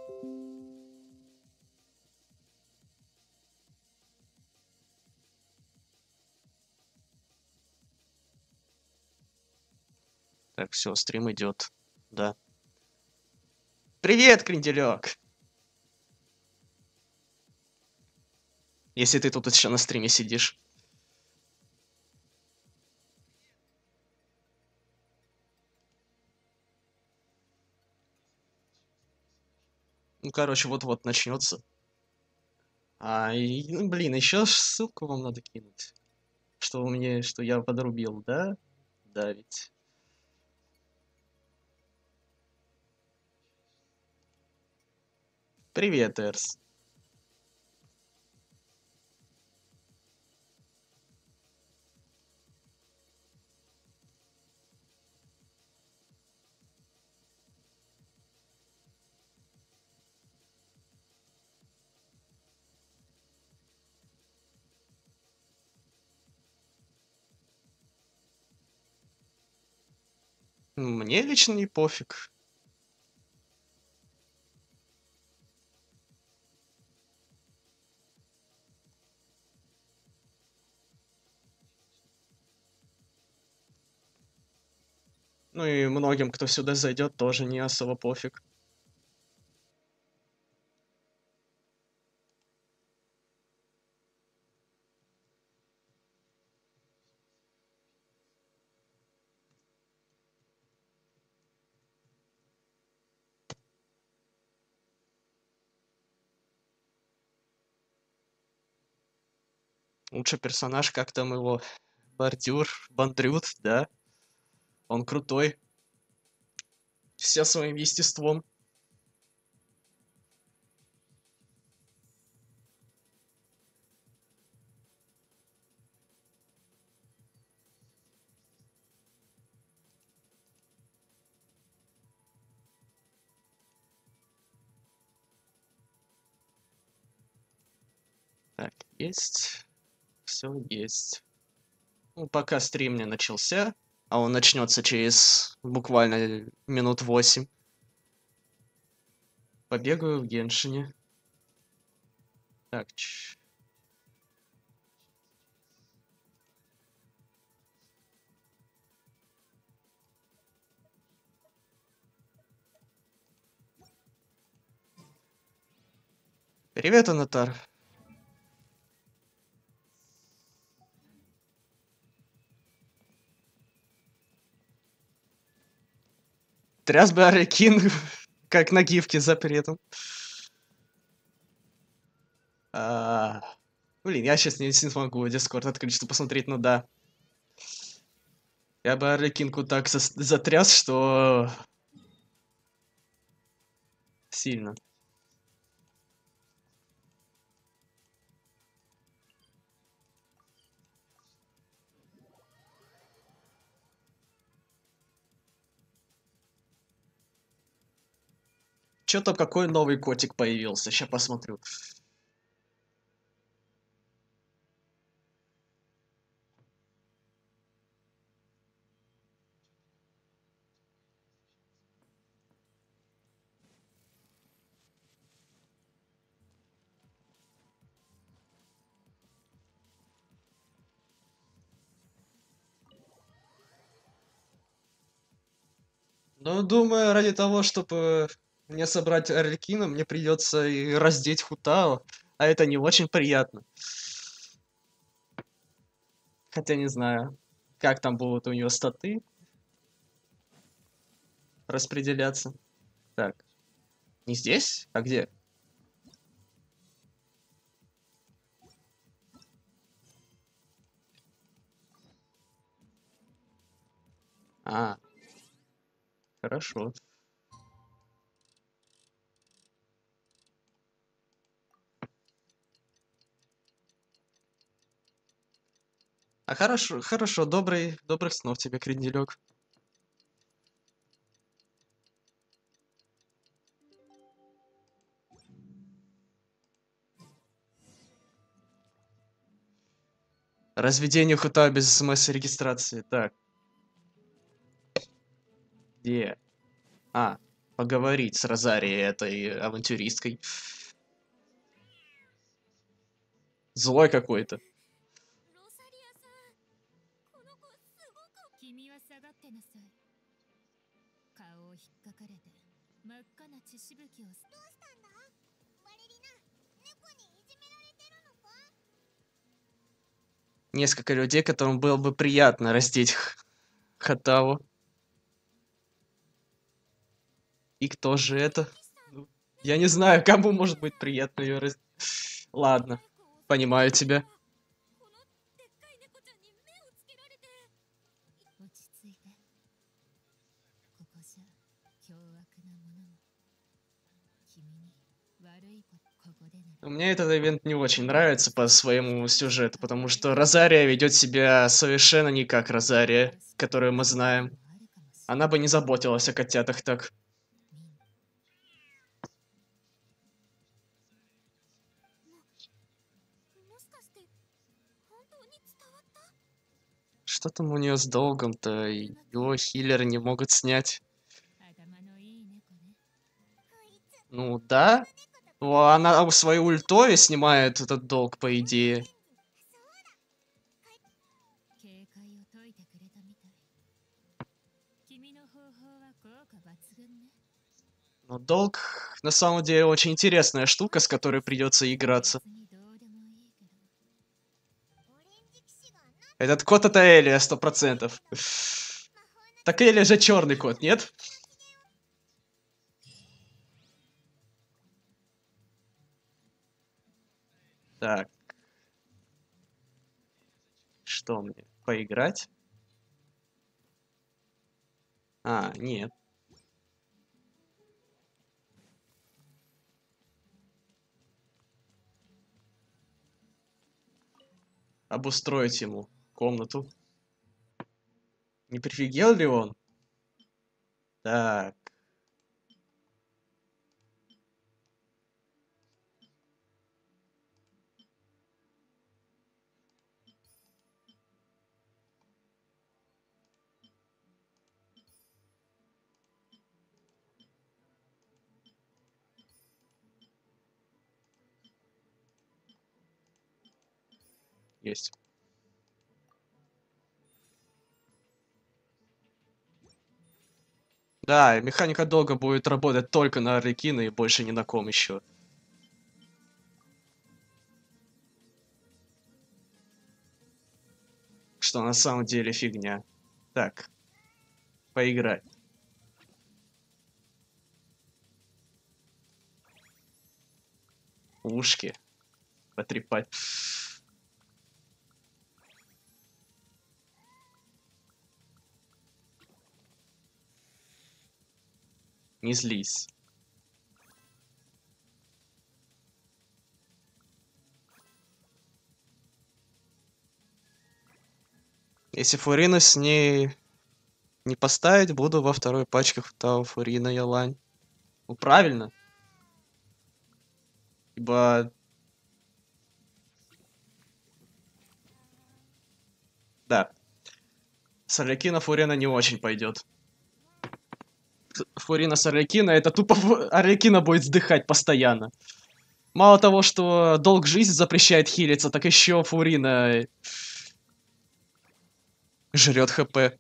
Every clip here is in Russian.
Так, все, стрим идет. Да. Привет, кренделек! Если ты тут еще на стриме сидишь. Ну, короче, вот-вот начнется. Ну, блин, еще ссылку вам надо кинуть. Что у меня, что я подрубил, да? Да, ведь. Привет, Эрс. Мне лично не пофиг. Ну и многим, кто сюда зайдет, тоже не особо пофиг. Лучший персонаж, как там его? Бандрют, да? Он крутой. Все своим естеством. Так, есть. Все есть. Ну, пока стрим не начался, а он начнется через буквально минут 8. Побегаю в Геншине. Так, Привет, Анатар. Тряс бы Арлекин, как на гифке запретом. А, Блин, я сейчас не смогу Дискорд открыть, чтобы посмотреть, ну да. Я бы Арлекинку так затряс, что сильно. Что-то какой новый котик появился, сейчас посмотрю. Ну, думаю, ради того, чтобы мне собрать Арлекина, мне придется и раздеть Хутао, а это не очень приятно. Хотя не знаю, как там будут у нее статы распределяться. Так, не здесь? А где? А, хорошо. А хорошо, хорошо, добрых снов тебе, кренделек. Разведение Хутао без смс-регистрации. Так, где? А, поговорить с Розарией, этой авантюристкой. Злой какой-то. ロサリアさん、この子すごく。君は下がってなさい。顔を引っかかれて真っ赤な血しぶきを。どうしたんだバレリナ、猫にいじめられてるのか。 Несколько людей, которым было бы приятно раздеть Хатаву. И кто же это? Ну, я не знаю, кому может быть приятно ее раз... Ладно, понимаю тебя. このでっかい猫ちゃんに目をつけられて。落ち着いて。ここじゃ凶悪なものも君に悪いことここでなら。 Мне этот ивент не очень нравится по своему сюжету, потому что Розария ведет себя совершенно не как Розария, которую мы знаем. Она бы не заботилась о котятах так. もしかして本当に伝わった。 Что там у нее с долгом-то? Его хиллеры не могут снять. 頭のいい猫ね。こいつ Ну да. Она свою ультой снимает этот долг, по идее. 警戒を解いてくれたみたい。君の方法は効果抜群ね。 Но долг, на самом деле, очень интересная штука, с которой придется играться. 別にどうでもいいけど。オレンジ騎士がな。 Этот кот это Элия, 100%. Так Элия же черный кот, нет? Так. Что мне? Поиграть? А, нет. Обустроить ему комнату. Не прифигел ли он? Так. Есть. Да, механика долго будет работать только на Арлекино и больше ни на ком еще. Что на самом деле фигня. Так. Поиграть. Ушки. Потрепать. Не злись. Если Фурина с ней не поставить, буду во второй пачке Хутао Фурина Ялань. Ну, правильно. Ибо... Да. С Арлекино Фурина не очень пойдет. Фурина с Арлекино, это тупо Арлекино будет вздыхать постоянно. Мало того, что долг жизни запрещает хилиться, так еще Фурина жрет ХП.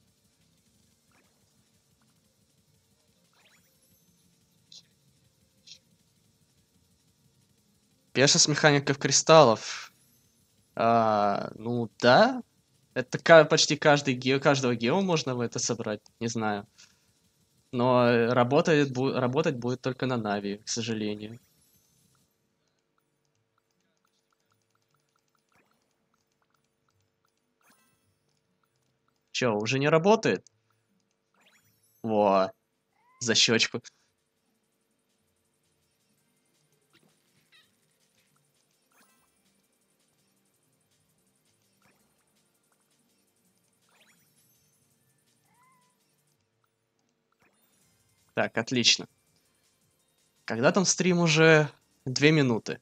Пеша с механиков кристаллов. Ну да. Это почти каждого гео можно в это собрать. Не знаю. Но работать будет только на Нави, к сожалению. Чё, уже не работает? Во, за щечку. Так, отлично. Когда там стрим уже? 2 минуты.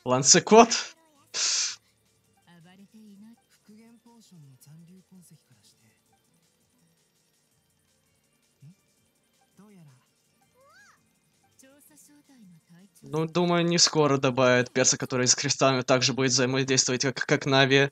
Ланцекот? 暴れていない。 復元ポーションの残留痕跡からしてどうやら調査小隊の隊長。 Ну, думаю, не скоро добавят перса, который с кристаллами также будет взаимодействовать, как Нави.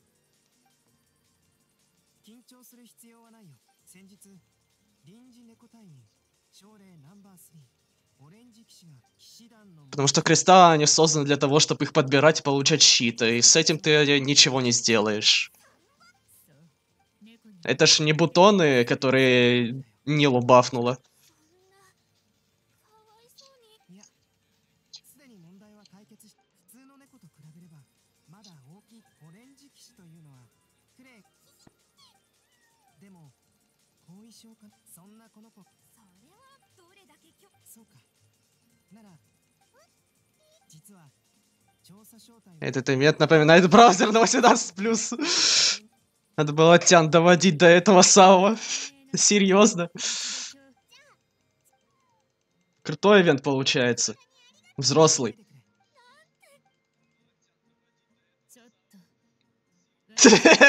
緊張する必要はないよ。先日臨時猫隊員奨励ナンバー3オレンジ騎士が騎士団の Потому что кристаллы, они созданы для того, чтобы их подбирать и получать щиты. И с этим ты ничего не сделаешь. そう。猫に Это ж не бутоны, которые Нилу бафнула. かわいそうに。 いやすでに問題は解決し普通の猫と比べればまだ大きいオレンジ騎士というのはクレイでも後遺症かそんなこの子それはどれだけそうかなら実は調査小隊 Этот элемент напоминает браузер на 18+. Надо было Тян доводить до этого самого. Серьезно. Крутой ивент получается. Взрослый. ちょっと。 と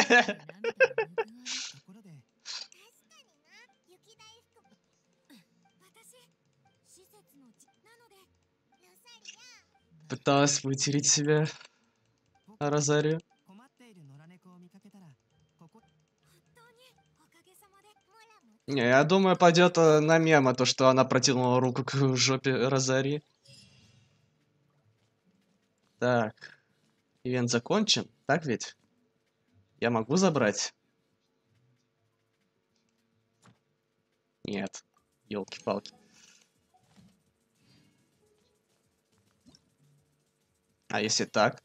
ころで確かにな。雪大福。私、施設のなので、ロサリア。 Пыталась вытереть себя Розарию. 困っている野良猫を見かけたらここ本当におかげさまでモラも Не, я думаю, пойдет на мема то, что она протянула руку к жопе Розарии. Так. Ивент закончен, так ведь? Я могу забрать? Нет. Ёлки-палки. А если так?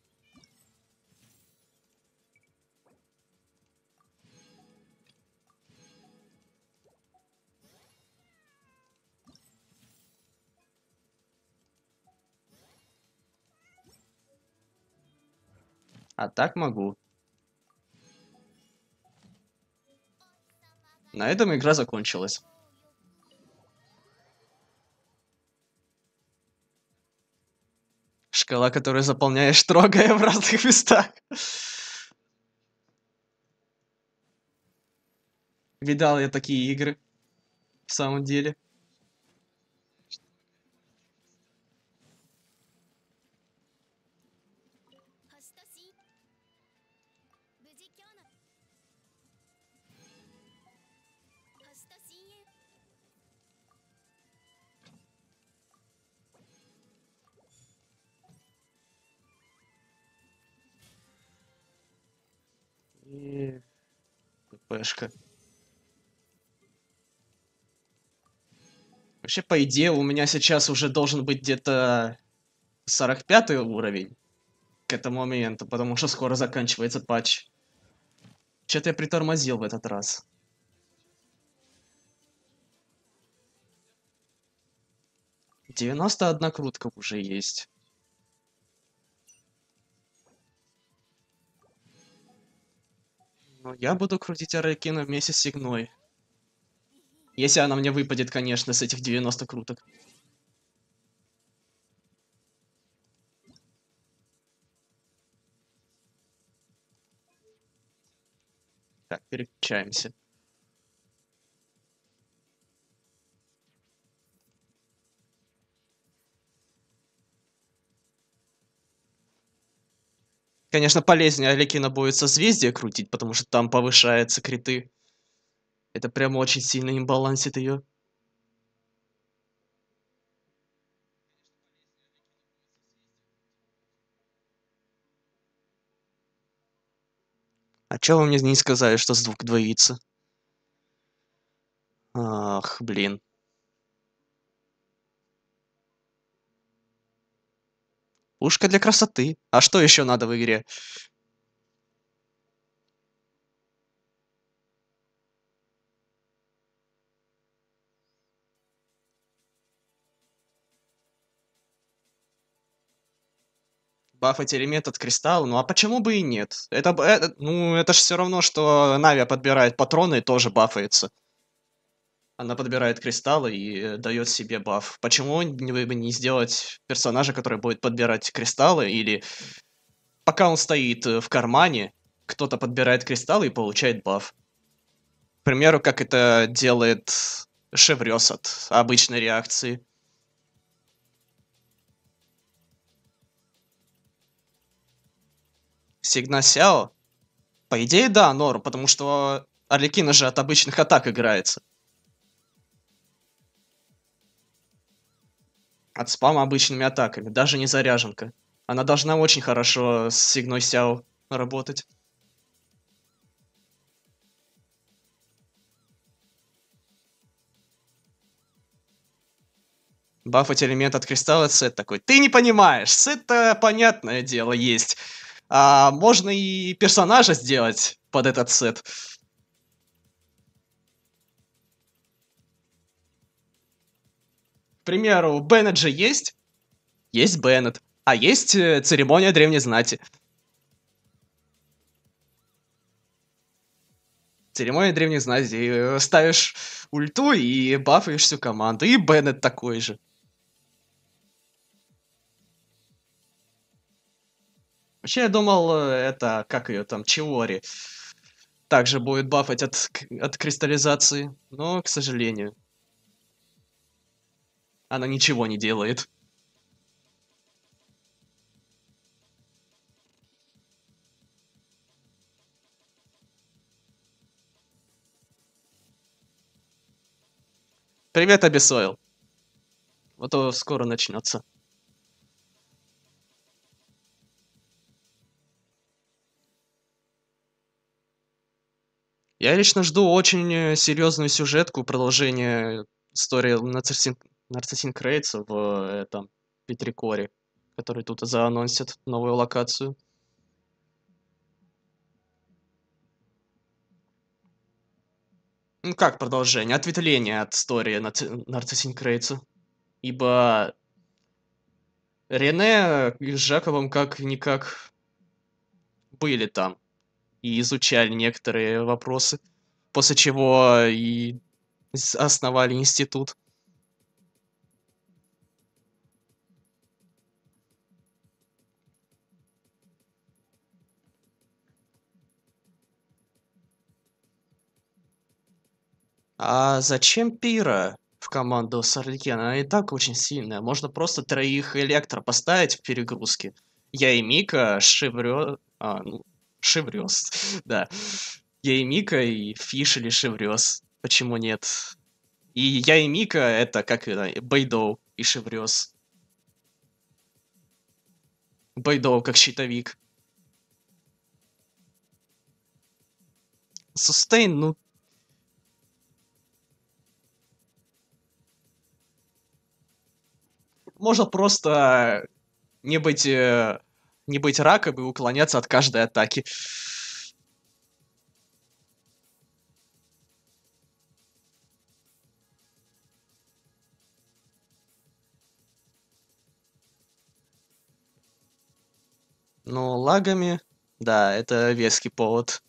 А так могу. На этом игра закончилась. Шкала, которую заполняешь, трогая в разных местах. Видал я такие игры. В самом деле. 星とし無事今日の星と深淵 И... ППшка. Вообще, по идее, у меня сейчас уже должен быть где-то 45 уровень к этому моменту, потому что скоро заканчивается патч. Что-то я притормозил в этот раз. «91 крутка уже есть. Но я буду крутить Арлекина вместе с Сигной. Если она мне выпадет, конечно, с этих 90 круток. Так, переключаемся. Конечно, полезнее Арлекина будет созвездие крутить, потому что там повышаются криты. Это прям очень сильно имбалансит ее. А чё вы мне не сказали, что звук двоится? Ах, блин. Пушка для красоты. А что еще надо в игре? Бафать элемент от кристалла? Ну а почему бы и нет? Ну, это же все равно, что Нави подбирает патроны и тоже бафается. Она подбирает кристаллы и дает себе баф. Почему не сделать персонажа, который будет подбирать кристаллы, или пока он стоит в кармане, кто-то подбирает кристаллы и получает баф. К примеру, как это делает Шеврёс от обычной реакции. Сигна Сяо? По идее, да, норм, потому что Арлекина же от обычных атак играется. От спама обычными атаками, даже не заряженка. Она должна очень хорошо с Сигной Сяо работать. Бафать элемент от кристалла сет такой. Ты не понимаешь, сет-то понятное дело есть. А можно и персонажа сделать под этот сет. К примеру, Беннет же есть? Есть Беннет. А есть церемония древней знати. Церемония древней знати. Ставишь ульту и бафаешь всю команду. И Беннет такой же. Вообще, я думал, это, как ее там, Чиори, также будет бафать от кристаллизации, но, к сожалению, она ничего не делает. Привет, Абисойл. Вот скоро начнется. Я лично жду очень серьезную сюжетку, продолжение истории Нарциссин Крейца в этом Петрикоре, который тут заанонсит новую локацию. Ну как продолжение? Ответвление от истории Нарциссин Крейца. Ибо Рене с Жаковым как-никак были там и изучали некоторые вопросы, после чего и основали институт. А зачем Пира в команду с Арлекино? Она и так очень сильная. Можно просто троих Электро поставить в перегрузке. Я и Мика, Шеврё... Шеврёс, да. Я и Мика, и Фиш или Шеврёс. Почему нет? И я и Мика — это как это, Бэйдоу и Шеврёс. Бэйдоу как щитовик. Сустейн, ну... Можно просто не быть раком и уклоняться от каждой атаки. Ну, лагами, да, это веский повод.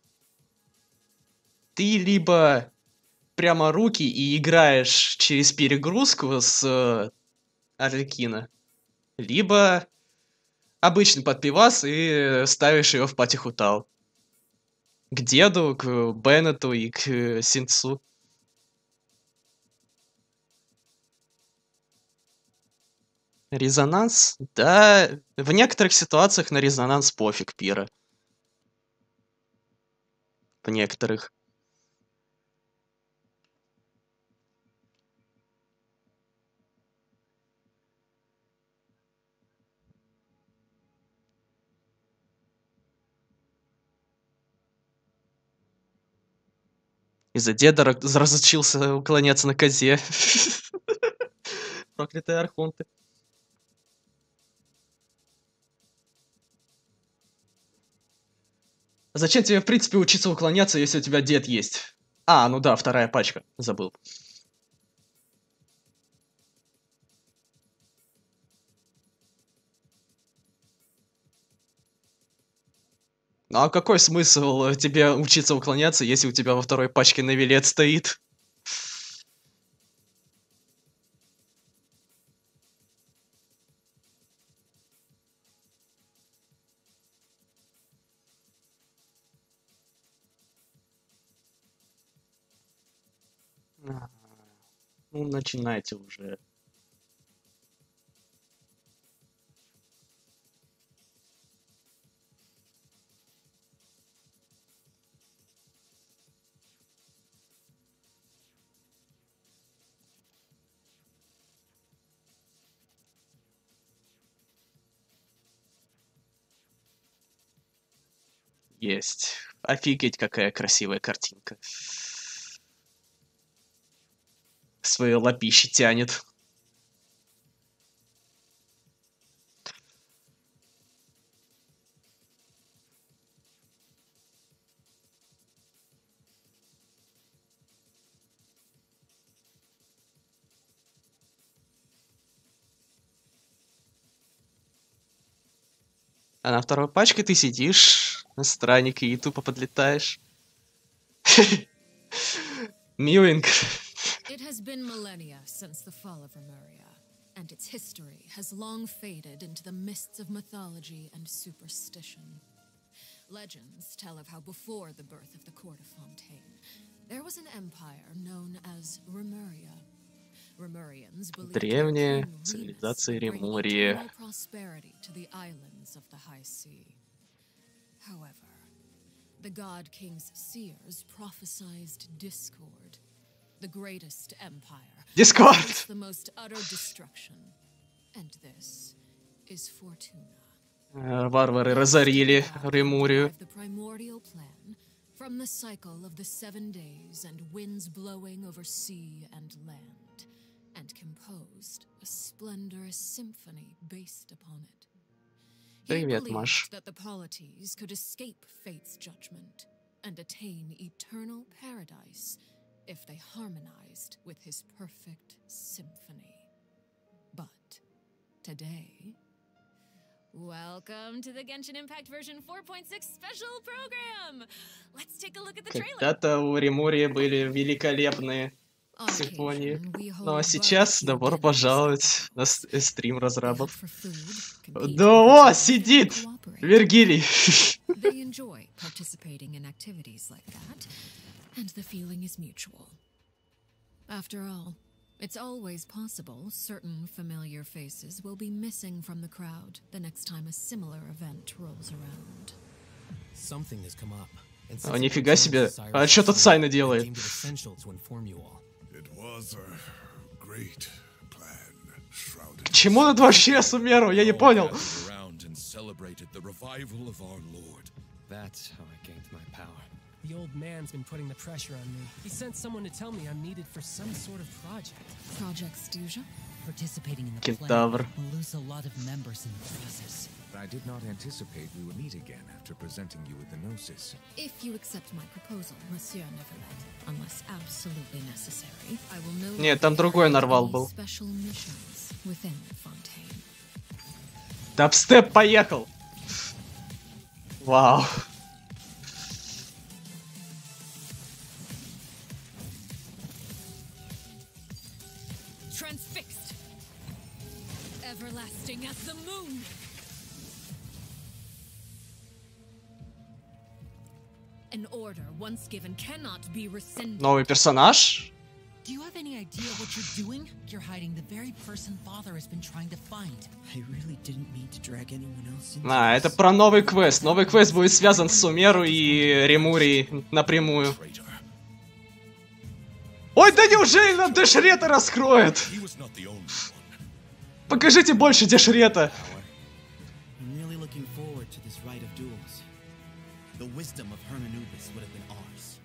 Ты либо прямо руки и играешь через перегрузку с Арлекино, либо обычный подпивас и ставишь ее в Патихутал. К деду, к Беннету и к Синцу. Резонанс? Да, в некоторых ситуациях на резонанс пофиг, Пира. В некоторых. Из-за деда разучился уклоняться на козе. Проклятые архонты. Зачем тебе, в принципе, учиться уклоняться, если у тебя дед есть? А, ну да, вторая пачка. Забыл. Ну а какой смысл тебе учиться уклоняться, если у тебя во второй пачке Навилет стоит? А, Ну, начинайте уже. Есть. Офигеть, какая красивая картинка. Свои лапищи тянет. А на второй пачке ты сидишь на страннике и тупо подлетаешь. Миленько. It has been millennia since the fall of Remuria, and its history has long faded into the mists of mythology and superstition. Legends tell of how before the birth of the court of Fontaine, there was an empire known as Remuria. Remurians believed that Древняя King цивилизация Remus would bring Ремурия. eternal prosperity to the islands of the High Sea. However, the God King's seers prophesized discord. The greatest empire. Discord! It's the most utter destruction. And this is Fortuna. Варвары разорили Ремурию. The primordial plan from the cycle of the 7 days and winds blowing over sea and land, and composed a splendorous symphony based upon it. He Привет, Маш. believed that the polities could escape fate's judgment and attain eternal paradise if they harmonized with his perfect symphony. But today, welcome to the Genshin Impact version 4.6 special program. Let's take a look at the trailer. Когда-то у Ремурии были великолепные симфонии. Ну а сейчас добро пожаловать на стрим разрабов. Да, о, сидит! Вергилий! They enjoy participating in activities like that, and the feeling is mutual. After all, it's always possible certain familiar faces will be missing from the crowd the next time a similar event rolls around. Something has come up. О, нифига себе! А что тут Сайна делает? It was a great plan, shrouded К чему тут вообще Сумеру? Я не понял. around and celebrated the revival of our Lord. That's how I gained my power. The old man's been putting the pressure on me. He sent someone to tell me I'm needed for some sort of project. Project Stuja? Participating in the Кентавр. plan will lose a lot of members in the process. I did not anticipate we would meet again after presenting you with the Gnosis. If you accept my proposal, Monsieur Neverlet, unless absolutely necessary, I will no Нет, там другой нарвал был. special missions within Fontaine. Дабстеп поехал! Вау. Transfixed, everlasting as the moon. An order once given cannot be rescinded. Новый персонаж? Do you have any idea what you're doing? You're hiding the very person Father has been trying to find. I really didn't mean to drag anyone else into А, this. это про новый квест. Новый квест будет связан с Сумеру и Ремурией напрямую. Ой, да неужели нам Дешрета раскроет? He was not the only one. Покажите больше Дешрета. I'm really looking forward to this rite of duels. The wisdom of Hermanubis would have been ours.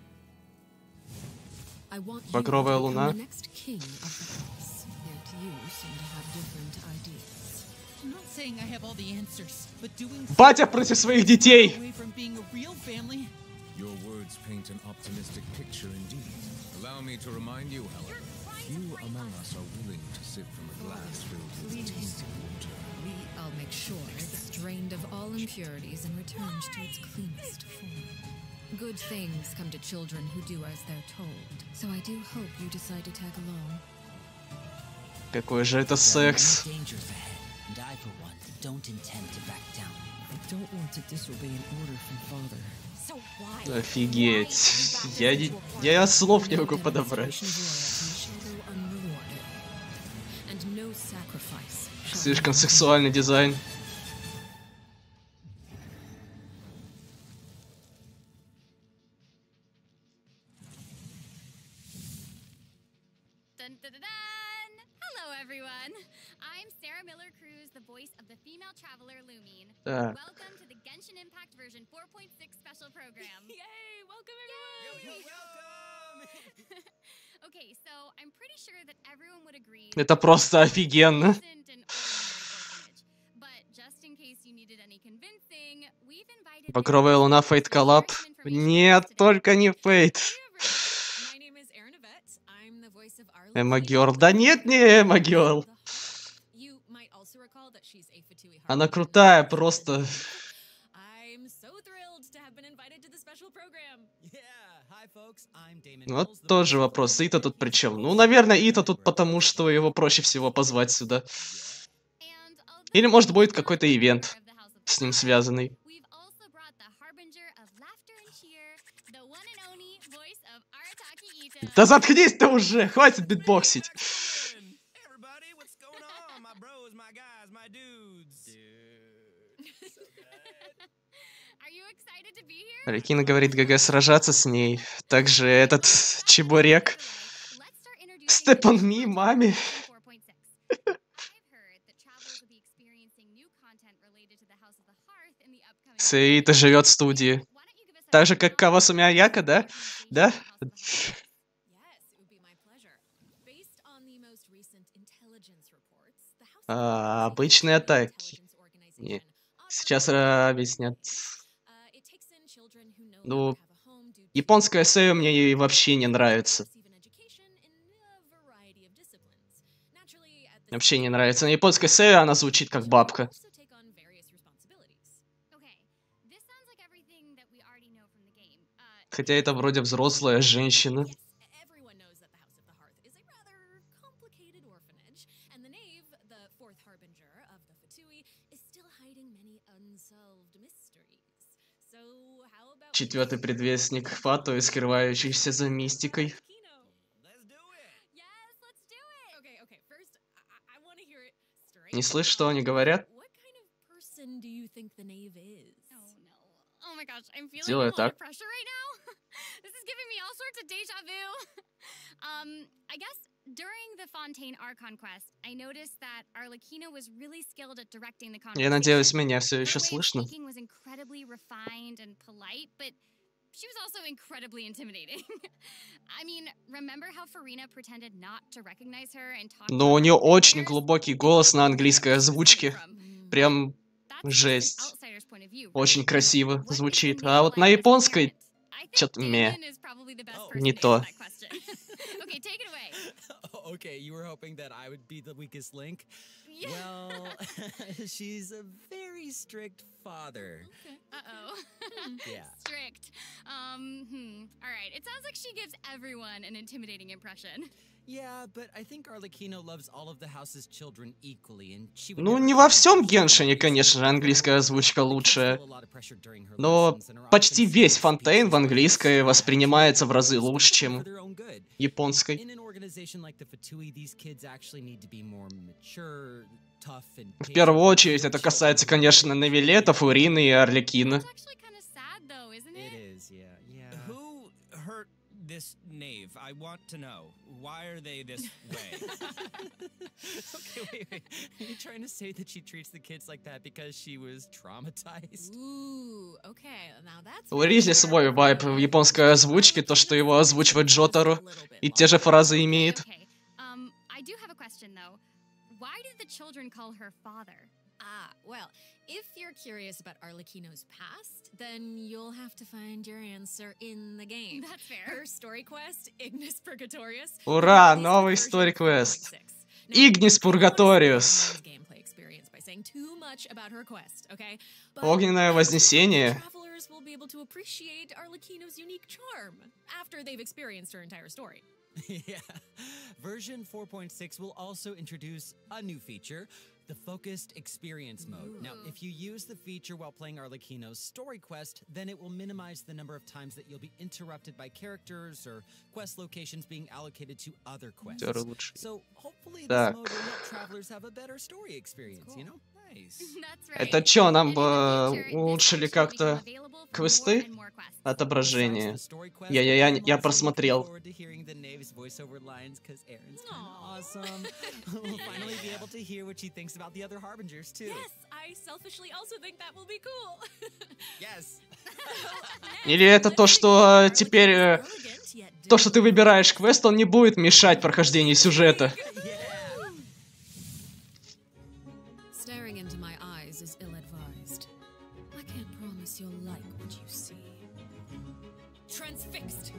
I want you Багровая to become луна. the next king of the house. Yet you seem to have different ideas. I'm not saying I have all the answers, but doing Батя против своих детей. away from being a real family. Your words paint an optimistic picture indeed. Allow me to remind you, however, few among us are willing to sip from a glass filled with tainted water. I'll make sure it's drained of all impurities and returned to its cleanest form. Good things come to children who do as they're told. So I do hope you decide to tag along. Какой же это секс. Dangers ahead. And I, for one, don't intend to back down. I don't want to disobey an order from father. So why? Офигеть. Я слов не могу подобрать. Слишком сексуальный дизайн. Dun, dun, dun, dun. Hello, everyone. I'm Sarah Miller Cruz, the voice of the female traveler Lumine. Так. Welcome to the Genshin Impact version 4.6 special program. Yay! Welcome, everyone! Okay, so I'm pretty sure that everyone would agree. Это просто офигенно. Isn't an ordinary orphanage. But just in case you needed any convincing, we've invited Багровая луна, Фейт коллаб. Нет, только не Фейт. Эмма Гёрл. Да нет, не Эмма Гёрл. Она крутая, просто. Вот тоже вопрос. Ита тут при чем? Ну, наверное, Ита тут потому, что его проще всего позвать сюда. Или, может, будет какой-то ивент с ним связанный. Да заткнись ты уже! Хватит битбоксить! Арлекина говорит ГГ сражаться с ней. Также этот чебурек. Степан Ми, маме. Саита живет в студии. Так же, как Кавасуми Аяка, да? Да? Обычные атаки. Не. Сейчас объяснят. Ну, японская сэйо мне вообще не нравится. Вообще не нравится. На японской сэйо она звучит как бабка. Хотя это вроде взрослая женщина. Четвертый предвестник Фатуи, скрывающийся за мистикой. Не слышь, что они говорят? Делаю так. Я надеюсь, меня все еще слышно. She was also incredibly intimidating. I mean, remember how Farina pretended not to recognize her and talked. Но у нее очень глубокий голос на английской озвучке. Прям жесть. Очень красиво звучит. А вот на японской что-то не то. Okay, you were hoping that I would be the weakest link? Yeah. Well, she's a very strict father. Okay. Uh-oh. Yeah. Strict. All right. It sounds like she gives everyone an intimidating impression. Yeah, but I think Arlecchino loves all of the house's children equally, and she would. Ну, не во всем Геншине, конечно же, английская озвучка лучшая. Но почти весь Фонтейн в английской воспринимается в разы лучше, чем японской. В первую очередь это касается, конечно, Невилета, Фурины и Арлекина. This knave, I want to know, why are they this way? Okay, wait. Are you trying to say that she treats the kids like that because she was traumatized? Ooh, okay, now that's. У Ризи свой вайб в японской озвучке, то, что его озвучивает Джотаро, и те же фразы имеет. I do have a question though. Why did the children call her father? Well, if you're curious about Arlecchino's past, then you'll have to find your answer in the game. That's fair. Her story quest, Ignis Purgatorius. Ура, новый story quest. Ignis Purgatorius. Огненное вознесение. Travelers will be able to appreciate Arlecchino's unique charm after they've experienced her entire story. Yeah. Version 4.6 will also introduce a new feature, The focused experience mode. Now, if you use the feature while playing Arlecchino's story quest, then it will minimize the number of times that you'll be interrupted by characters or quest locations being allocated to other quests. So, hopefully this mode will help travelers have a better story experience, you know? Это чё, нам бы улучшили как-то квесты? Отображение. Я просмотрел. Или это то, что теперь... То, что ты выбираешь квест, он не будет мешать прохождению сюжета. Transfixed.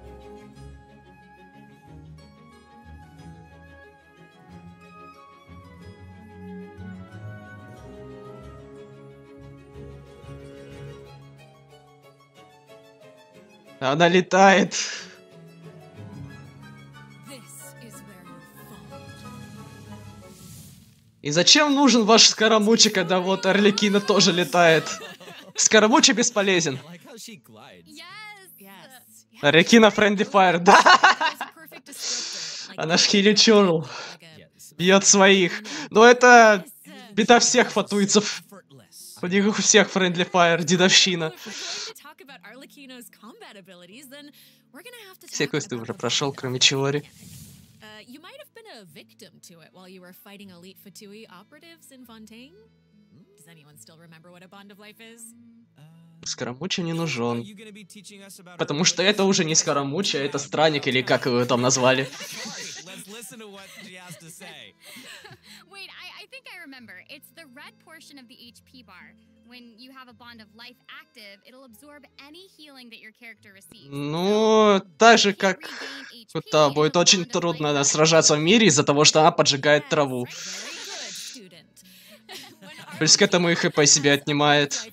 Она летает. И зачем нужен ваш Скоромучи, когда вот Арлекино тоже летает? Скоромучи бесполезен. Арлекино Friendly Fire, да! Она ж хиличурл. Бьет своих. Но это беда всех фатуйцев. У них у всех Friendly Fire, дедовщина. Все квесты уже прошел, кроме Чиори. Скоромучи не нужен. Потому что это уже не Скоромучи, а это Странник, или как его там назвали. Ну, так же, как Хута, будет очень трудно сражаться в мире из-за того, что она поджигает траву. Плюс к этому и ХП себе отнимает.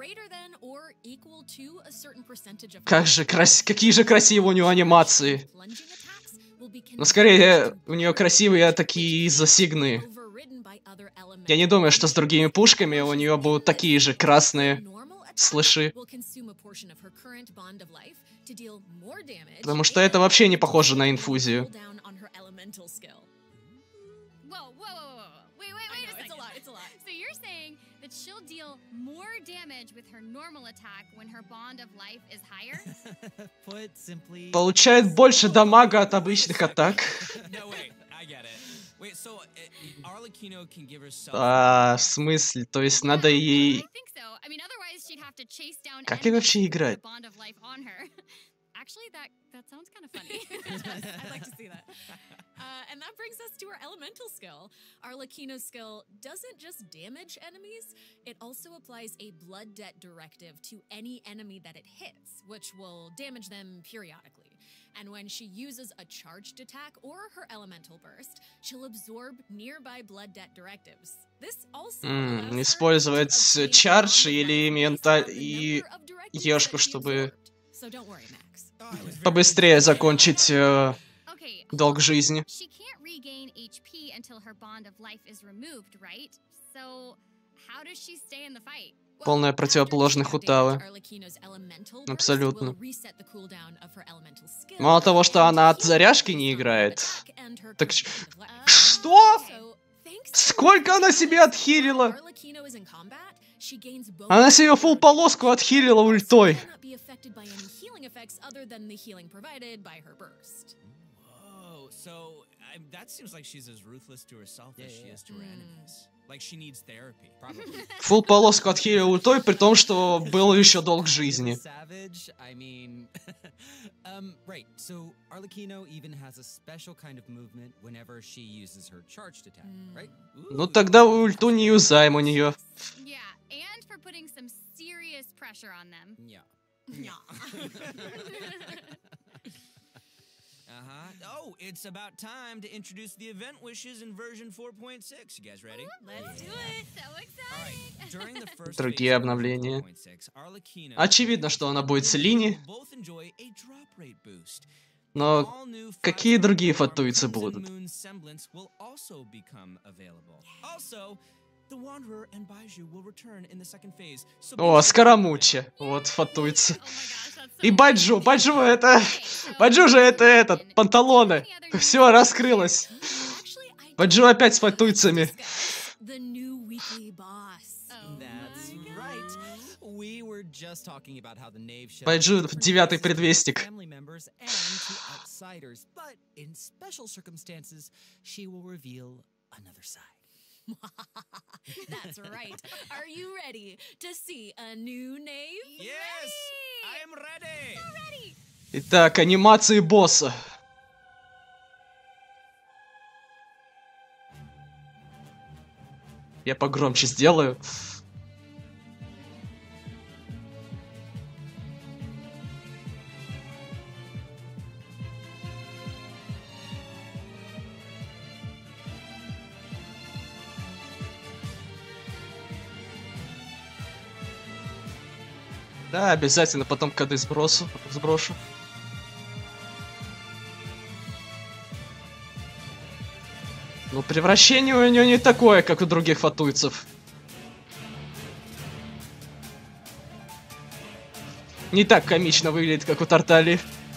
Какие же красивые у него анимации. Но скорее, у нее красивые такие из-за Сигны. Я не думаю, что с другими пушками у нее будут такие же красные слыши. Потому что это вообще не похоже на инфузию. Получает больше дамага от обычных атак. В смысле? То есть надо ей... Как ей вообще играть? Actually, that sounds kind of funny. I'd like to see that. And that brings us to our elemental skill. Arlecchino's skill doesn't just damage enemies, it also applies a blood debt directive to any enemy that it hits, which will damage them periodically. And when she uses a charged attack or her elemental burst, she'll absorb nearby blood debt directives. This also использовать чардж или менталь и ешку, чтобы побыстрее закончить долг жизни. Полная противоположность Хутавы. Абсолютно. Мало того, что она от заряжки не играет. Так что? Сколько она себе отхилила? Она себе фулл полоску отхилила ультой. Фулл полоску отхилила ультой, при том, что был еще долг жизни. Right, so Arlecchino even has a special kind of movement whenever she uses her charged attack, right? Ну тогда ульту не юзаем у нее. Yeah, and for putting some serious pressure on them. Yeah. Oh, it's about time to introduce the event wishes in version 4.6. You guys ready? Let's do it. So exciting. During the first Другие обновления. Очевидно, что она будет с Лини. Но какие другие фатуицы будут? О, Скоромуче. Вот фатуица. И Баджу. Баджу это... Баджу же это этот, панталоны. Все, раскрылось. Баджу опять с фатуицами. Байджу — 9-й предвестник. That's right. Are you ready to see a new Knave? Yes, I am ready. So ready. Итак, анимации босса. Я погромче сделаю. Да, обязательно потом коды сброшу. Но превращение у него не такое, как у других фатуйцев. Не так комично выглядит, как у Тартали.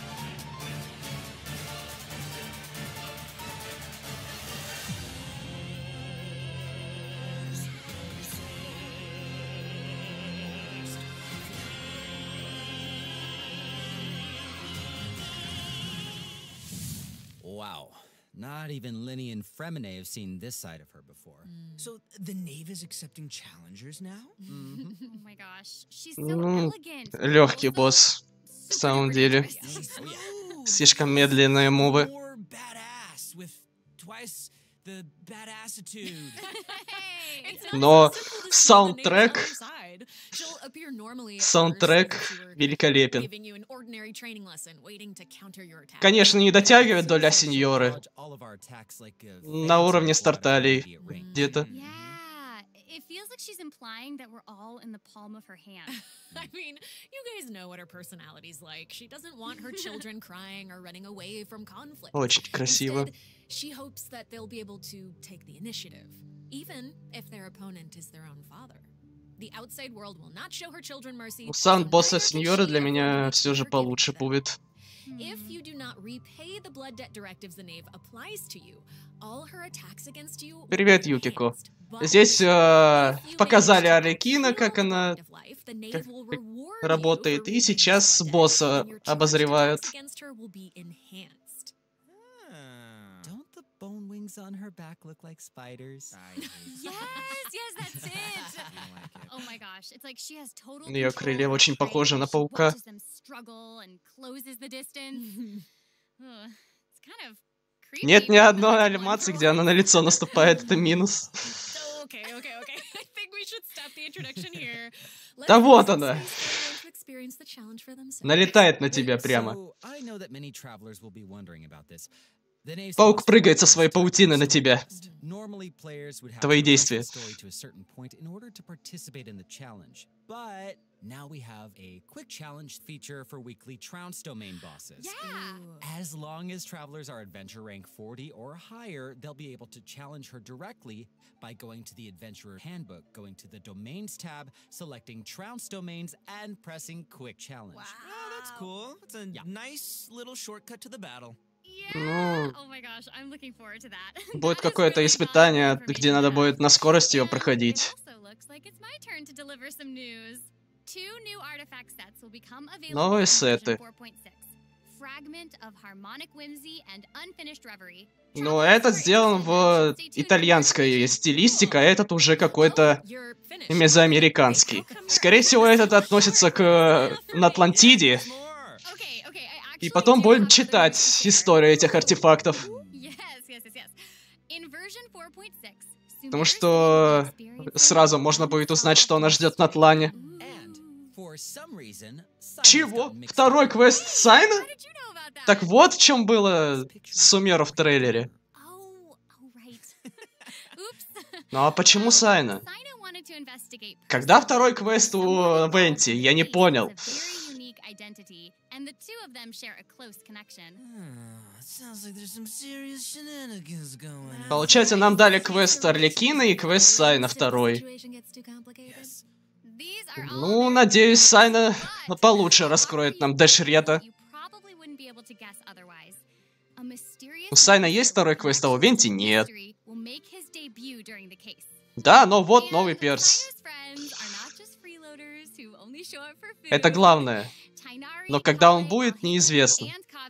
Wow. Not even Linny and Fremine have seen this side of her before. So the Knave is accepting challengers now? Oh my gosh, she's so elegant. Легкий босс, в самом деле. Слишком медленные мувы. Но саундтрек великолепен. Конечно, не дотягивает до Ля Синьоры. На уровне Старталей где-то. It feels like she's implying that we're all in the palm of her hand. I mean, you guys know what her personality's like. She doesn't want her children crying or running away from conflict. Очень красиво. Instead, she hopes that they'll be able to take the initiative, even if their opponent is their own father. The outside world will not show her children mercy. Саунд босса Синьоры для меня все же получше будет. If you do not repay the blood debt directives the Knave applies to you, all her attacks against you. Привет, Юкико. Здесь показали Арлекино, как она работает, и сейчас босса обозревают. Bone wings on her back look like spiders. Yes, that's it. Oh my gosh, it's like she has total. Ее крылья очень похожи на паука. Нет ни одной анимации, где она на лицо наступает. Это минус. Да вот она. Налетает на тебя прямо. Паук прыгает со своей паутины на тебя. Твои действия. But now we have a quick challenge feature for weekly Trounce domain bosses. Yeah! As long as travelers are adventure rank 40 or higher, they'll be able to challenge her directly by going to the Adventurer Handbook, going to the Domains tab, selecting Trounce domains, and pressing Quick Challenge. Wow, that's cool. It's a nice little shortcut to the battle. Yeah. Oh my gosh, I'm looking forward to that. Будет какое-то испытание, где надо будет на скорость ее проходить. Новые сеты. Но этот сделан в итальянской стилистике, а этот уже какой-то мезоамериканский. Скорее всего, этот относится к Атлантиде. И потом будем читать историю этих артефактов. Потому что сразу можно будет узнать, что нас ждет на Тлане. Чего? Второй квест Сайна? Так вот в чем было Сумеру в трейлере. Ну а почему Сайна? Когда второй квест у Венти? Я не понял. identity, and the two of them share a close connection. Sounds like there's some serious shenanigans going on. Получается, нам дали квест Арлекина и квест Сайна второй. Ну, надеюсь, Сайна получше раскроет нам Дэшрета. У Сайна есть второй квест, а у Венти нет. Да, но вот новый перс. Это главное. Но когда он будет, неизвестно.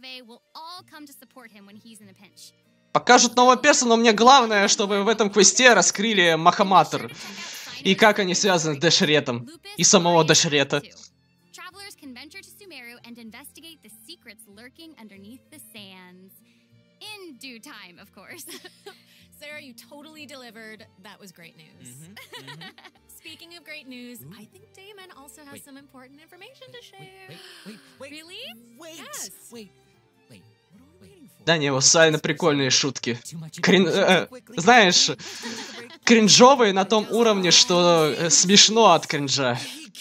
Покажут нового перса, но мне главное, чтобы в этом квесте раскрыли Махаматр. И как они связаны с Дэшретом. И самого Дэшрета. In due time, of course. Sarah, you totally delivered. That was great news. Speaking of great news, I think Damon also has some important information to share. Wait. Really? Wait. Yes. Wait. What are we waiting for? Да не, у Сайна прикольные шутки. Знаешь, кринжовые на том уровне, что смешно от кринжа.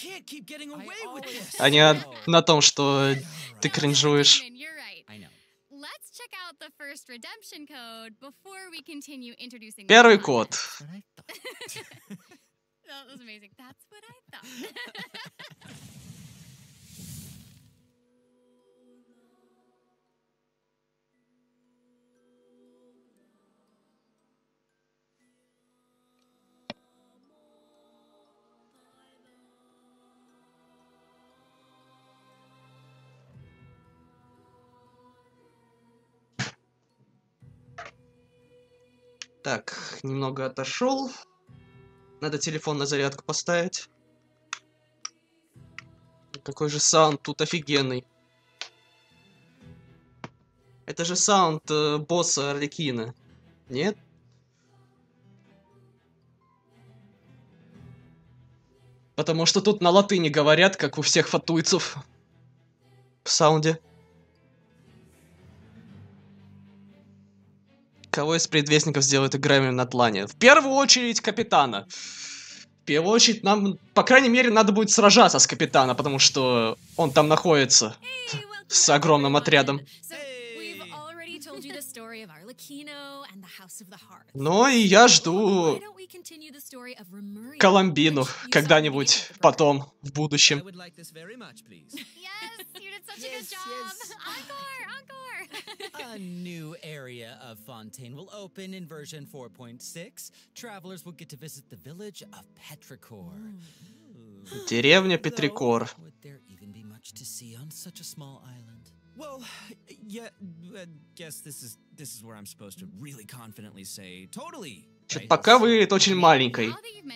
А не на том, что ты кринжуешь. Первый код. Так, немного отошел. Надо телефон на зарядку поставить. Какой же саунд тут офигенный. Это же саунд босса Арлекина. Нет? Потому что тут на латыни говорят, как у всех фатуйцев. В саунде. Кого из предвестников сделает играемым на тлане? В первую очередь Капитана. В первую очередь нам, по крайней мере, надо будет сражаться с Капитана, потому что он там находится с огромным отрядом. Ну и я жду Коломбину когда-нибудь потом, в будущем. A new area of Fontaine will open in version 4.6. Travelers will get to visit the village of Petrichor. Деревня Петрикор. Would there even be much to see on such a small island? Well, yeah, I guess this is where I'm supposed to really confidently say totally. Что-то пока выглядит очень маленькой.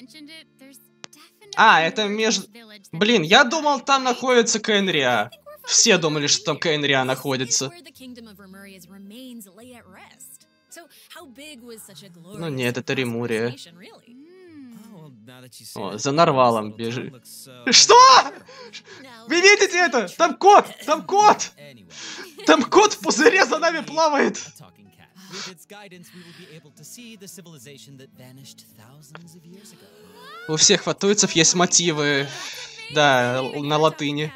А, это между... Блин, я думал, там находится Каэнриа. Все думали, что там Каэнриа находится. Ну нет, это Римурия. О, за Нарвалом бежит. Что? Вы видите это? Там кот! Там кот! Там кот в пузыре за нами плавает! У всех фатуйцев есть мотивы, да, на латыни.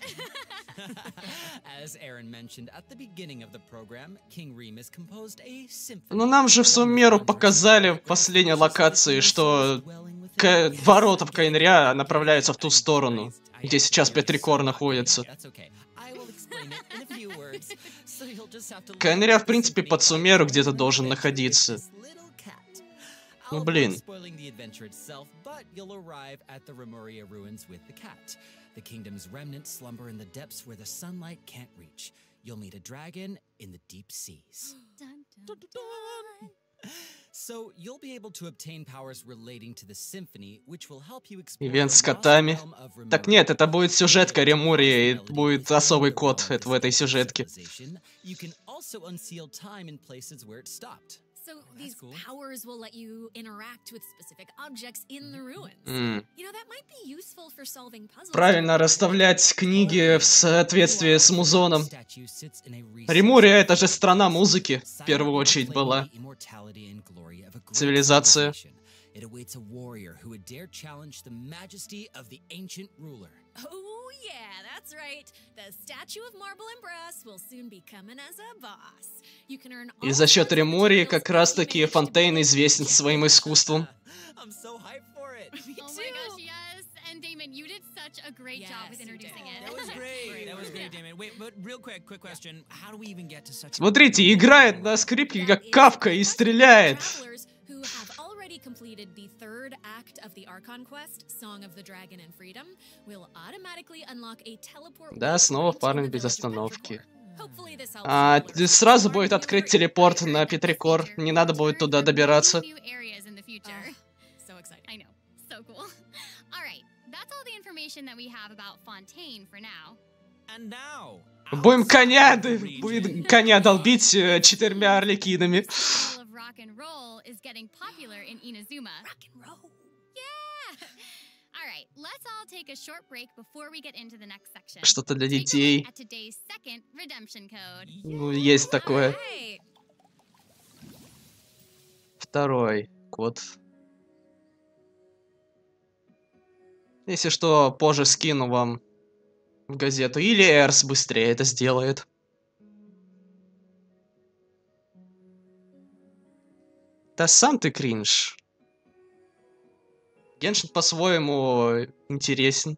Но нам же в суммеру показали в последней локации, что ворота в Каэнриа направляются в ту сторону, где сейчас Петрикор находится. Каэнриа, в принципе, под суммеру где-то должен находиться. Ну блин. The kingdom's remnants slumber in the depths where the sunlight can't reach. You'll meet a dragon in the deep seas. So you'll be able to obtain powers relating to the symphony, which will help you explore. Ивент с котами. Так нет, это будет сюжетка Римурии, и будет особый код в этой сюжетке. You can also unseal time in places where it stopped. So these powers will let you interact with specific objects in the ruins. You know, that might be useful for solving puzzles. Правильно расставлять книги в соответствии с музоном. Римурия — это же страна музыки, в первую очередь была. Цивилизация. Oh, yeah, that's right. The statue of marble and brass will soon be coming as a boss. You can earn И за счет Ремурии как раз-таки Фонтейн известен своим искусством. I'm so hyped for it. Oh my gosh, yes. And Damon, you did such a great job with introducing it. That was great. That was great, Damon. Wait, but real quick question. How do we even get to such? Смотрите, играет на скрипке как Кавка и стреляет. Who have already completed the third act of the Archon quest, Song of the Dragon and Freedom, will automatically unlock a teleport. Да, снова фармим без остановки. Hopefully this helps. Сразу будет открыть телепорт на Петрикор. Не надо будет туда добираться. New areas in the future. So exciting. I know. So cool. All right. That's all the information that we have about Fontaine for now. And now. Будем коня долбить 4 арлекинами. Style of rock and roll is getting popular in Inazuma. Rock and roll. Yeah. All right, let's all take a short break before we get into the next section. Что-то для Take a детей. look at today's second redemption code. Ну, есть такое. Right. Второй код. Если что, позже скину вам в газету. Или Эрс быстрее это сделает. Да сам ты кринж. Геншин по-своему интересен.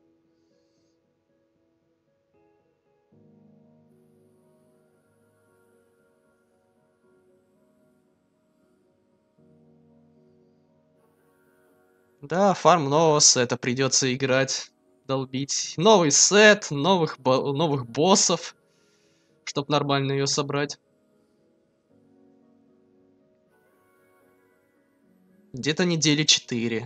Да, фарм нового сета придется играть, долбить. Новый сет, новых боссов, чтоб нормально ее собрать. Где-то недели 4.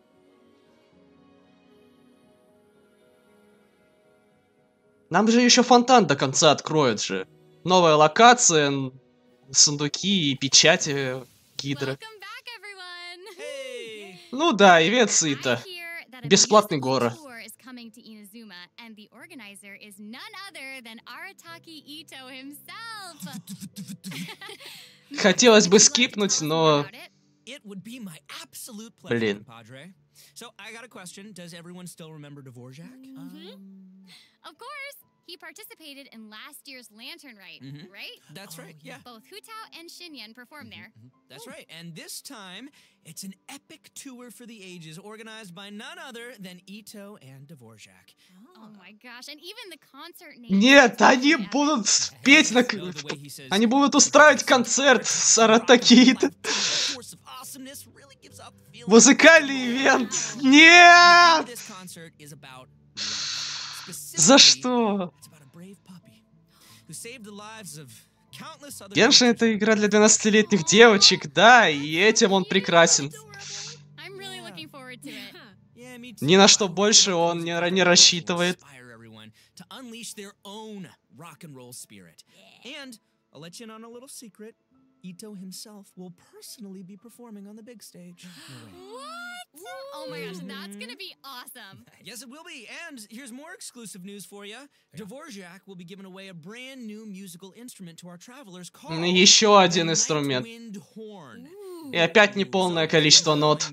Нам же еще фонтан до конца откроют же. Новая локация, сундуки и печати Гидры. Welcome back, everyone. Hey. Ну да, и Вецита. I hear that a Бесплатный musical город. tour is coming to Inazuma, and the organizer is none other than Arataki Ito himself. Хотелось бы скипнуть, но... It would be my absolute Блин. pleasure, Padre. So I got a question. Does everyone still remember Dvorak? Of course, he participated in last year's Lantern Rite, Mhm. right? That's right. Yeah. Both Hu Tao and Shinyan performed there. That's right. And this time, it's an epic tour for the ages organized by none other than Ito and Dvorak. Oh my gosh, and even the concert name. Нет, они будут петь на... Они будут устраивать концерт с Аратакиито. Force of awesomeness really gives off the feeling. Музыкальный ивент. Нет! This concert is about За что? It's about a brave puppy who saved the lives of countless other. Геншин — это игра для 12-летних девочек, да, и этим он прекрасен. I'm really looking forward to it. Yeah, me too. Ни на что больше он не рассчитывает. Inspire everyone to unleash their own rock and roll spirit. And I'll let you in on a little secret. Ito himself will personally be performing on the big stage. What? Oh my gosh, that's gonna be awesome. Yes, it will be. And here's more exclusive news for you. Dvorak will be giving away a brand new musical instrument to our travelers called Еще один инструмент. Nightwind Horn. И опять неполное количество нот.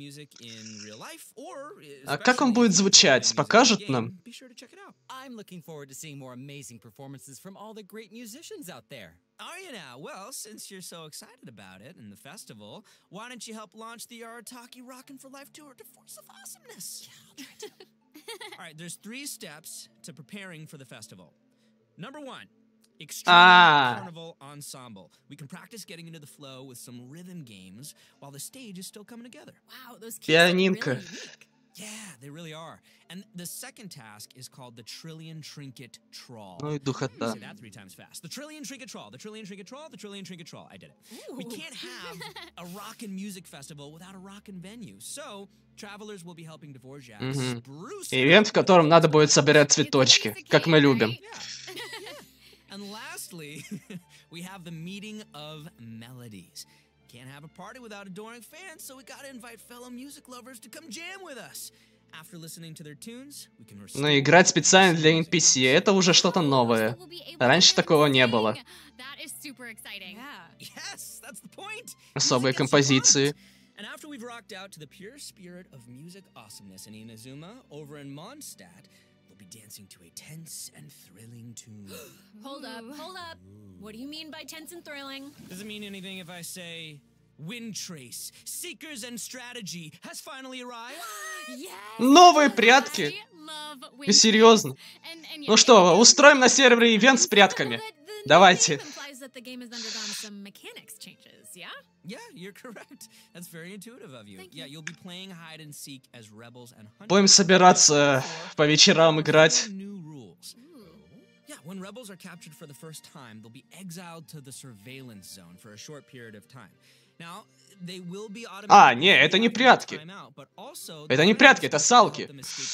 А как он будет звучать? Покажут нам? Be sure to check it out. I'm looking forward to seeing more amazing performances from all the great musicians out there. Are you now? Well, since you're so excited about it and the festival, why don't you help launch the Arataki Rockin' for Life Tour to Force of Awesomeness? Yeah, I'll try to. All right, there's 3 steps to preparing for the festival. Number 1, Extreme Carnival Ensemble. We can practice getting into the flow with some rhythm games while the stage is still coming together. Wow, those kids Пианинка. are really unique. Yeah, they really are. And the second task is called the Trillion Trinket Trawl. Ну и духота. Say that 3 times fast. The Trillion Trinket Trawl, the Trillion Trinket Trawl, the Trillion Trinket Trawl. I did it. We can't have a rockin' music festival without a rockin' venue. So, travelers will be helping Dvorak spruce Ивент, в котором надо будет собирать цветочки, как мы любим. And lastly, we have the Meeting of Melodies. Can't have a party without adoring fans, so we gotta invite fellow music lovers to come jam with us. After listening to their tunes, we can Но играть специально для NPC — это уже что-то новое. Раньше такого не было. That is super exciting. Yes, that's the point. Особые композиции. And after we've rocked out to the pure spirit of music awesomeness in Inazuma, over in Mondstadt, there'll be dancing to a tense and thrilling tune. Hold up, hold up. What do you mean by tense and thrilling? Does it mean anything if I say Wind Trace, Seekers and Strategy has finally arrived? Новые прятки? Вы серьезно? Ну что, устроим на сервере ивент с прятками? Давайте. Yeah, you're correct. That's very intuitive of you. Yeah, you'll be playing hide and seek as rebels and hunters. Будем собираться по вечерам играть. Yeah, when rebels are captured for the first time, they'll be exiled to the surveillance zone for a short period of time. Now, they will be А, не, это не прятки. Это не прятки, это салки.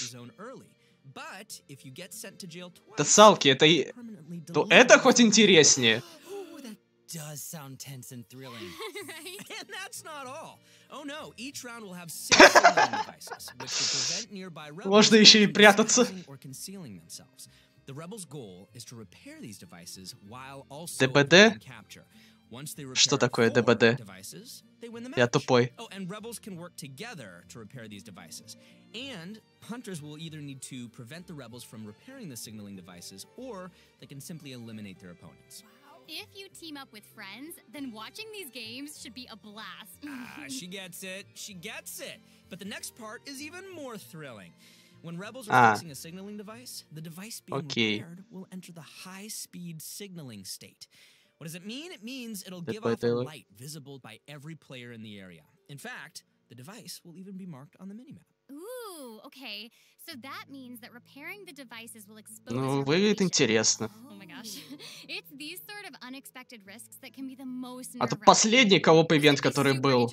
Это салки, это и... То это хоть интереснее. Does sound tense and thrilling. And that's not all. Oh no, each round will have 6 devices, which will prevent nearby rebels Можно еще и прятаться. or concealing themselves. The rebels' goal is to repair these devices while also ДБД? capture. Once they Что repair такое 4 ДБД? devices, they win the Я match. тупой. Oh, and rebels can work together to repair these devices. And hunters will either need to prevent the rebels from repairing the signaling devices, or they can simply eliminate their opponents. If you team up with friends, then watching these games should be a blast. She gets it. She gets it. But the next part is even more thrilling. When rebels are fixing a signaling device, the device being repaired will enter the high-speed signaling state. What does it mean? It means it'll give off a light visible by every player in the area. In fact, the device will even be marked on the minimap. Ooh, okay. So that means that repairing the devices will expose Ну, выглядит интересно. Oh my gosh. It's these sort of unexpected risks that can be the most А тут последний кооп-ивент, который был.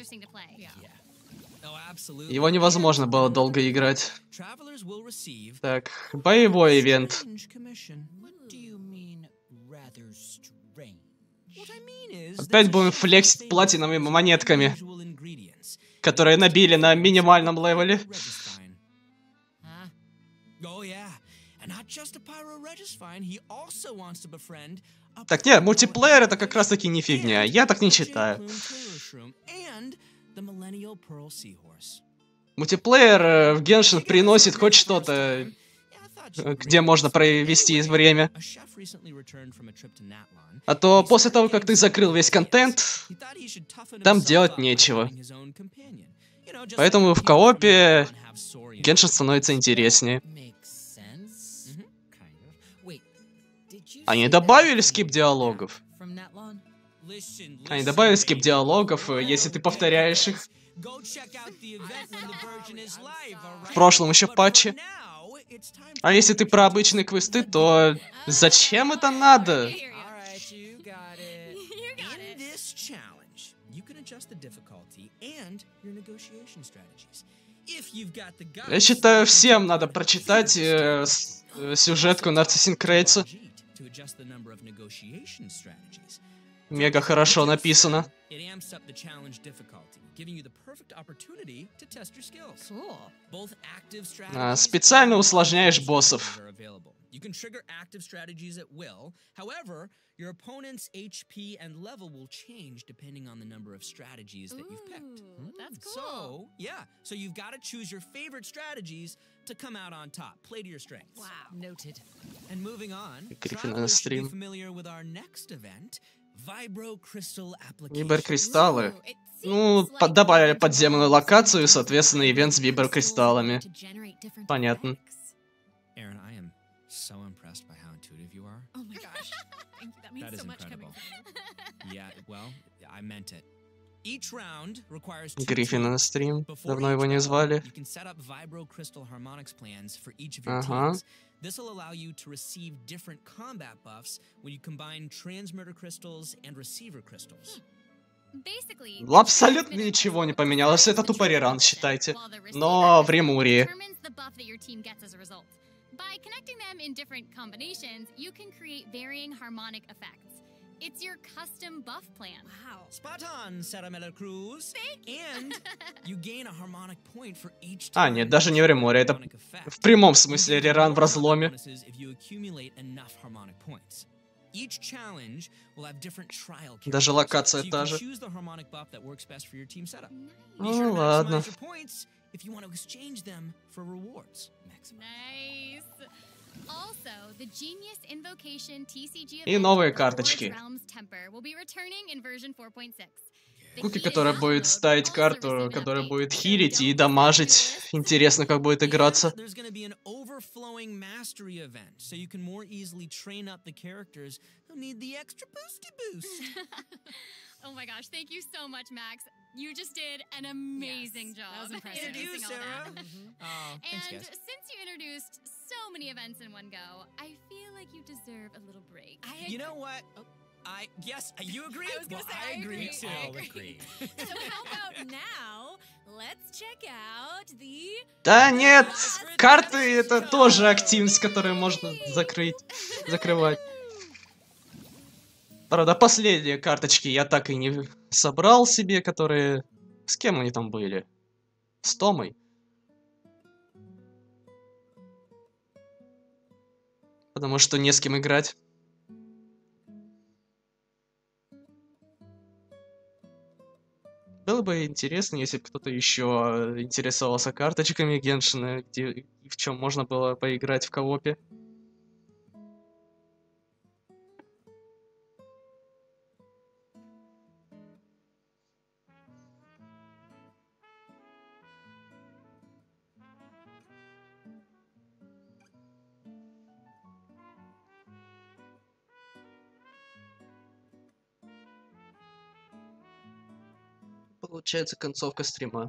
Его невозможно было долго играть. Так, боевой ивент. Опять будем флексить платиновыми монетками, которые набили на минимальном левеле. Так нет, мультиплеер это как раз таки не фигня. Я так не считаю. Мультиплеер в Геншин приносит хоть что-то, где можно провести время. А то после того, как ты закрыл весь контент, там делать нечего. Поэтому в коопе Геншин становится интереснее. Они добавили скип диалогов. Они добавили скип диалогов, если ты повторяешь их. В прошлом еще патче. А если ты про обычные квесты, то зачем это надо? Я считаю, всем надо прочитать сюжетку Нарциссин Крейца. Мега хорошо написано. Специально усложняешь боссов. You can trigger active strategies at will. However, your opponent's HP and level will change depending on the number of strategies that you've picked. That's cool. So you've got to choose your favorite strategies to come out on top. Play to your strengths. Wow. Noted. And moving on, travelers should be familiar with our next event, Vibro Crystal Application. Виброкристаллы. Ну, добавили подземную локацию и, соответственно, ивент с виброкристаллами. Понятно. Aaron, I am so impressed by how intuitive you are. Oh my gosh. Thank you. That means so much coming from you. Yeah, well, I meant it. Each round requires Гриффина на стрим. Давно его не звали. You can set up Vibro Crystal Harmonics plans for each of your teams. This will allow you to receive different combat buffs when you combine transmitter crystals and receiver crystals. Абсолютно ничего не поменялось. Это тупо реран, считайте. Но в Римурии. By connecting them in different combinations, you can create varying harmonic effects. It's your custom buff plan. Wow. Spot on, Sarah Miller Cruz. And you gain a harmonic point for each time. Нет, даже не в Римуре, это в прямом смысле реран в разломе. Даже локация та же. Ну ладно. И новые карточки. Куки, которая будет ставить карту, которая будет хилить и дамажить. Интересно, как будет играться. Oh my gosh, thank you so much, Max. You just did an amazing job. That was impressive. Thank you, Sarah. Thanks, guys. Since you introduced so many events in one go, I feel like you deserve a little break. You know what? Yes, you agree? I was gonna say, I agree too. I'll agree. So how about now, let's check out the... Да нет, карты это тоже активность, которую можно закрывать. Правда, последние карточки я так и не собрал себе, которые... С кем они там были? С Томой? Потому что не с кем играть. Было бы интересно, если бы кто-то еще интересовался карточками Геншина, где и в чем можно было поиграть в коопе. Получается концовка стрима.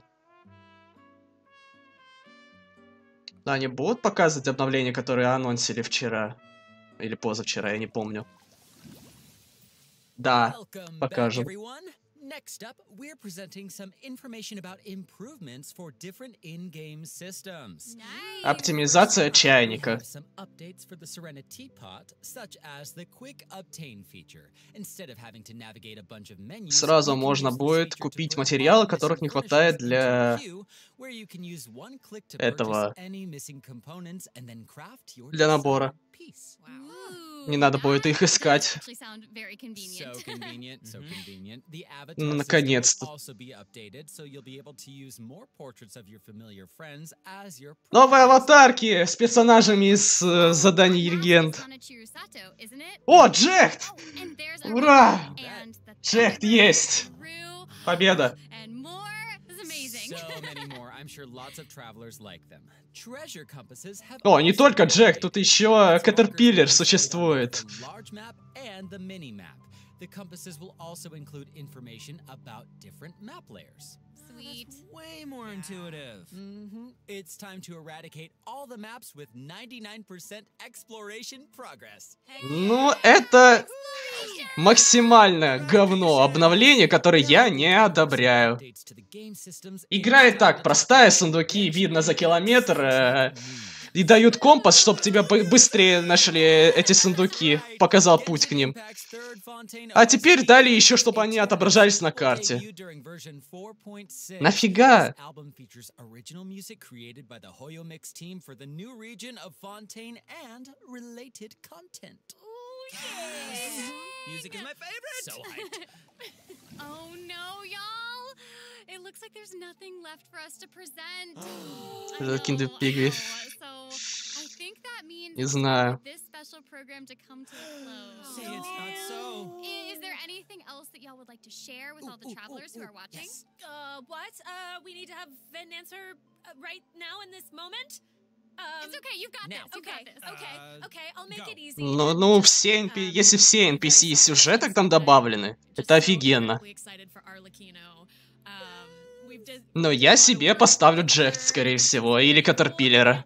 Да, они будут показывать обновления, которые анонсили вчера. Или позавчера, я не помню. Да, покажем. Next up, we're presenting some information about improvements for different in-game systems. Nice. Оптимизация чайника. Some updates for the Serenity Pot, such as the quick obtain feature. Instead of having to navigate a bunch of menus, сразу можно будет купить материалы, которых не хватает для этого, для набора. Не надо будет их искать. Ну, наконец-то. Новые аватарки с персонажами из заданий Легенд. О, Джект! Ура! Джект есть! Победа! О, не только Джек, тут еще Caterpillar существует. The compasses will also include information about different map layers. Sweet. Way more intuitive. It's time to eradicate all the maps with 99% exploration progress. Ну, это максимальное говно обновление, которое я не одобряю. Игра и так простая, сундуки видно за километр, и дают компас, чтобы тебя быстрее нашли эти сундуки, показал путь к ним. А теперь дали еще, чтобы они отображались на карте. Нафига? Music is my favorite. So hyped. Oh no, y'all! It looks like there's nothing left for us to present. Не знаю. This special program to come to a close. Say it's not so. Is there anything else that y'all would like to share with all the travelers who are watching? Yes. What? We need to have an answer right now in this moment? It's okay, you've got this. You got this. Okay, I'll make it easy. Ну, все если все NPC и сюжеток там добавлены, это офигенно. Но я себе поставлю Джект, скорее всего, или Caterpillar.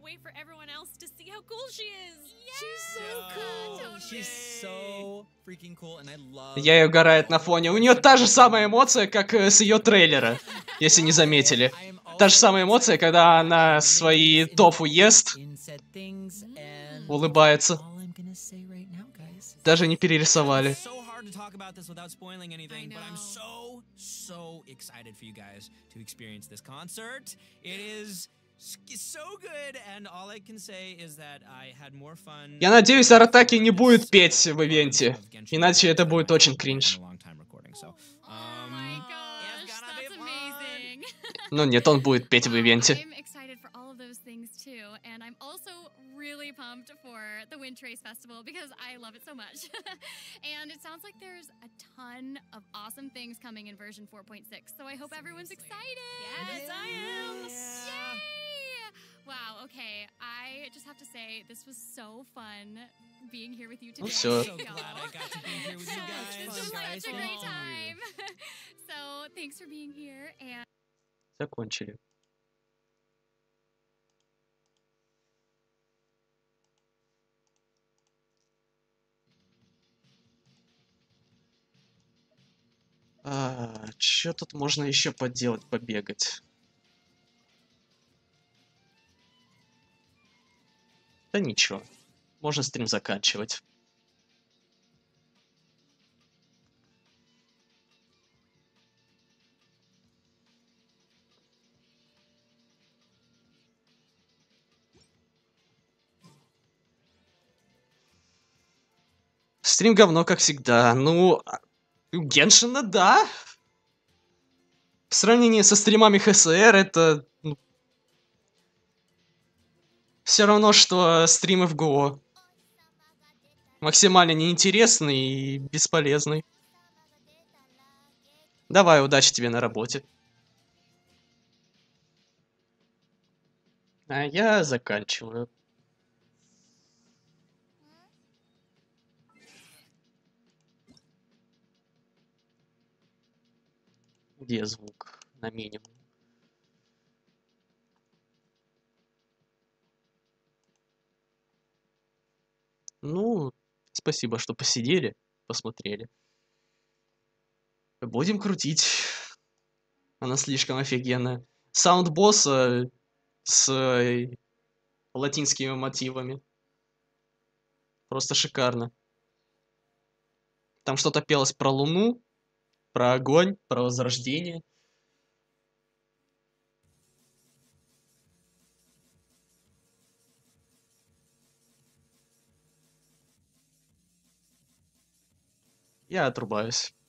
Я ее угорает на фоне. У нее та же самая эмоция, как с ее трейлера, если не заметили. Та же самая эмоция, когда она свои тофу ест, улыбается. Даже не перерисовали. Я надеюсь, Аратаки не будет петь в ивенте, иначе это будет очень кринж. Ну нет, он будет петь в ивенте. too, and I'm also really pumped for the Windtrace Festival because I love it so much. And it sounds like there's a ton of awesome things coming in version 4.6, so I hope everyone's excited. Yes, I am. Yay! Wow, okay, I just have to say, this was so fun being here with you today. Ну все. So glad I got to be here with you guys. This was Fun, guys. such a great Thank you. time. So, thanks for being here, and... Закончили. Что тут можно еще поделать, побегать? Да ничего. Можно стрим заканчивать. Стрим говно, как всегда. Ну, у Геншина, да. В сравнении со стримами ХСР это все равно, что стримы в ГО. Максимально неинтересный и бесполезный. Давай, удачи тебе на работе. А я заканчиваю. Где звук? На минимум. Ну, спасибо, что посидели, посмотрели. Будем крутить. Она слишком офигенная. Саунд босса с латинскими мотивами. Просто шикарно. Там что-то пелось про Луну, про огонь, про возрождение. Я отрубаюсь.